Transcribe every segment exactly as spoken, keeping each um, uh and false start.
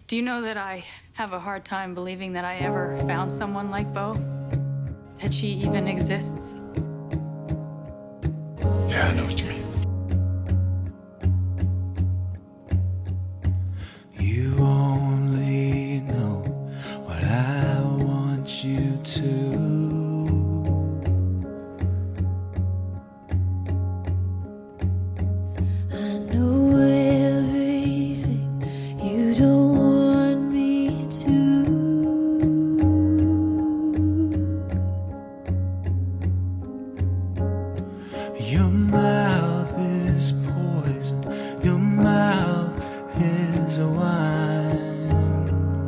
Do you know that I have a hard time believing that I ever found someone like Bo? That she even exists? Yeah, I know what you mean. You only know what I want you to. I know everything you don't want me to. Your mouth is poison, your mouth is a wine.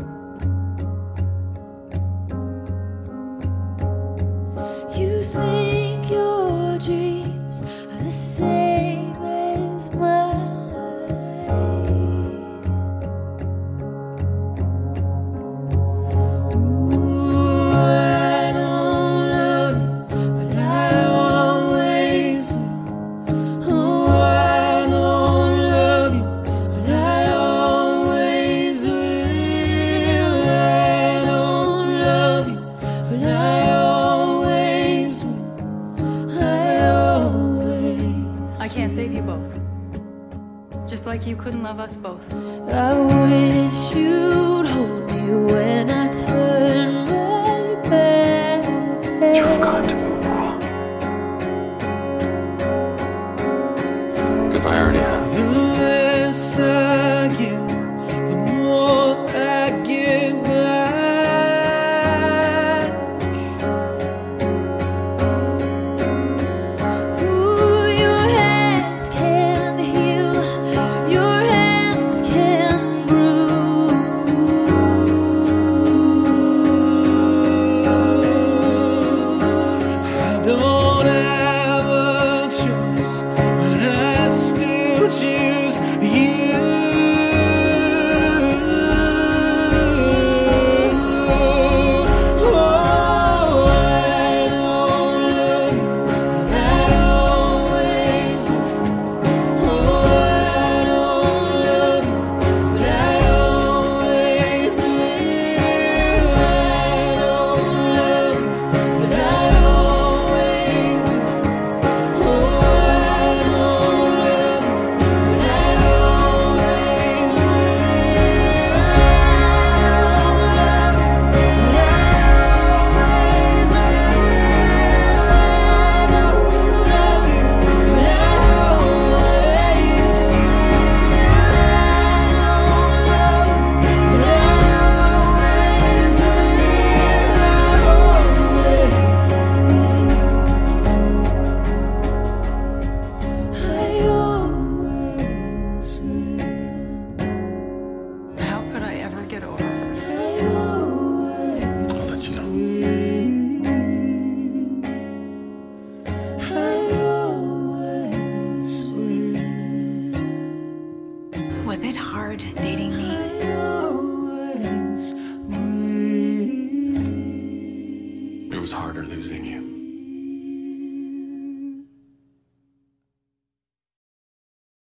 You think your dreams are the same as mine. Ooh, I don't love you, but I always will. Oh, I don't love you, but I always will. I don't love you, but I always will. I always. I can't save you both. Just like you couldn't love us both. I wish you'd hold me when I turn my back. You've got to